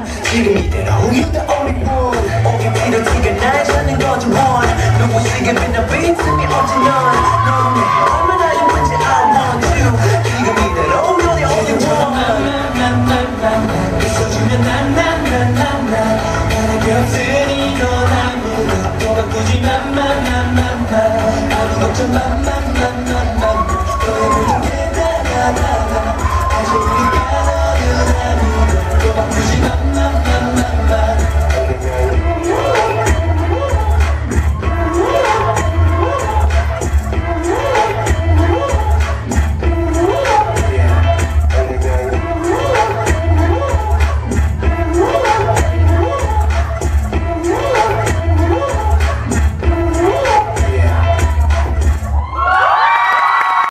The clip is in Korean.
지금 이대로 You're the only one 오게 필요티가 날 찾는 거지 one 누구시게 빛나 비틈이 언제 넌 너는 내게 얼마나 예쁜지 I want you 지금 이대로 You're the only one 있어주면 난난난난난 나에게 없으니 넌 아무것도 바꾸지 맘맘맘맘맘 아무 걱정 맘맘